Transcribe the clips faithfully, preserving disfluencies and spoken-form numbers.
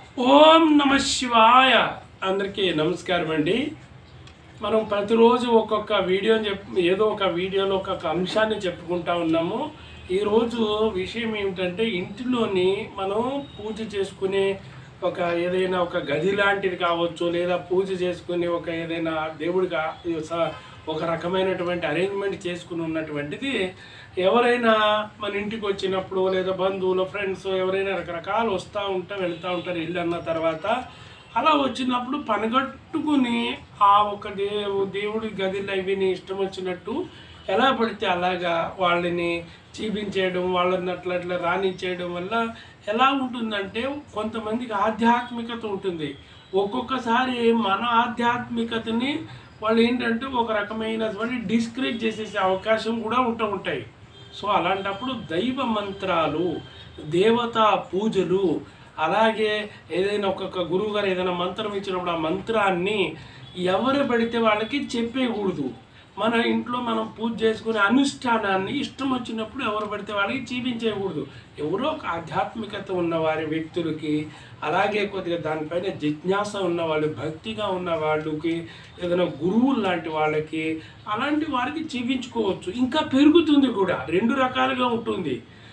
ఓం నమ శివాయ. అందరికీ నమస్కారం అండి. మనం ప్రతిరోజు ఒక్కొక్క వీడియోని చెప్ ఏదో ఒక వీడియోలో ఒక్కొక్క అంశాన్ని చెప్పుకుంటా ఉన్నాము. ఈరోజు విషయం ఏమిటంటే, ఇంటిలోని మనం పూజ చేసుకునే ఒక ఏదైనా ఒక గది లాంటిది కావచ్చు, లేదా పూజ చేసుకునే ఒక ఏదైనా దేవుడిగా ఒక రకమైనటువంటి అరేంజ్మెంట్ చేసుకుని ఉన్నటువంటిది ఎవరైనా మన ఇంటికి వచ్చినప్పుడు, లేదా బంధువులు, ఫ్రెండ్స్ ఎవరైనా రకరకాలు వస్తూ ఉంటా వెళ్తూ ఉంటారు. ఇల్లు అన్న తర్వాత అలా వచ్చినప్పుడు పనిగట్టుకుని ఆ ఒక దేవు దేవుడి గదిలో ఇవిని ఇష్టం వచ్చినట్టు ఎలా పడితే అలాగా వాళ్ళని చూపించేయడం, వాళ్ళని అట్లా అట్లా రానిచ్చేయడం వల్ల ఎలా ఉంటుందంటే, కొంతమందికి ఆధ్యాత్మికత ఉంటుంది. ఒక్కొక్కసారి మన ఆధ్యాత్మికతని వాళ్ళు ఏంటంటే ఒక రకమైనటువంటి డిస్కరేజ్ చేసేసే అవకాశం కూడా ఉంటూ ఉంటాయి. సో అలాంటప్పుడు దైవ మంత్రాలు, దేవతా పూజలు, అలాగే ఏదైనా ఒక్కొక్క గురువు గారు ఏదైనా మంత్రం ఇచ్చినప్పుడు ఆ మంత్రాన్ని ఎవరు పడితే వాళ్ళకి చెప్పేయకూడదు. మన ఇంట్లో మనం పూజ చేసుకునే అనుష్ఠానాన్ని ఇష్టం వచ్చినప్పుడు ఎవరు పడితే వాళ్ళకి చూపించేయకూడదు. ఎవరో ఒక ఆధ్యాత్మికత ఉన్న వారి వ్యక్తులకి, అలాగే కొద్దిగా దానిపైన జిజ్ఞాస ఉన్న వాళ్ళు, భక్తిగా ఉన్న వాళ్ళకి, ఏదైనా గురువులు లాంటి వాళ్ళకి, అలాంటి వారికి చూపించుకోవచ్చు. ఇంకా పెరుగుతుంది కూడా, రెండు రకాలుగా ఉంటుంది.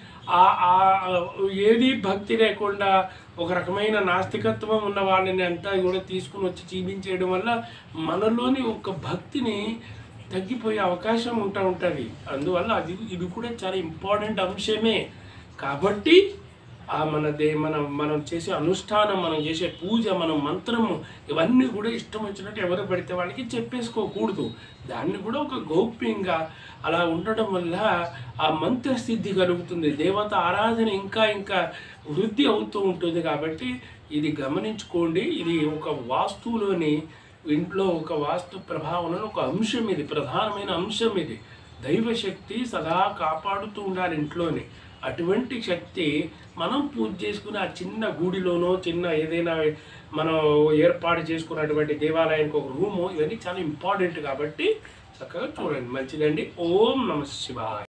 ఏది భక్తి లేకుండా ఒక రకమైన నాస్తికత్వం ఉన్న వాళ్ళని అంతా కూడా తీసుకుని వచ్చి చూపించేయడం వల్ల మనలోని ఒక భక్తిని తగ్గిపోయే అవకాశం ఉంటా ఉంటుంది. అందువల్ల అది ఇది కూడా చాలా ఇంపార్టెంట్ అంశమే. కాబట్టి ఆ మన దే మనం మనం చేసే అనుష్ఠానం, మనం చేసే పూజ, మనం మంత్రము, ఇవన్నీ కూడా ఇష్టం వచ్చినట్టు ఎవరు పడితే వాళ్ళకి చెప్పేసుకోకూడదు. దాన్ని కూడా ఒక గౌప్యంగా అలా ఉండడం వల్ల ఆ మంత్రసిద్ధి కలుగుతుంది. దేవత ఆరాధన ఇంకా ఇంకా వృద్ధి అవుతూ ఉంటుంది. కాబట్టి ఇది గమనించుకోండి. ఇది ఒక వాస్తువులోని, ఇంట్లో ఒక వాస్తు ప్రభావంలో ఒక అంశం, ఇది ప్రధానమైన అంశం. ఇది దైవశక్తి సదా కాపాడుతూ ఉండాలి ఇంట్లోని. అటువంటి శక్తి మనం పూజ చేసుకుని ఆ చిన్న గుడిలోనో, చిన్న ఏదైనా మనం ఏర్పాటు చేసుకున్నటువంటి దేవాలయానికి ఒక రూము, ఇవన్నీ చాలా ఇంపార్టెంట్. కాబట్టి చక్కగా చూడండి. మంచిదండి. ఓం నమ శివాయ.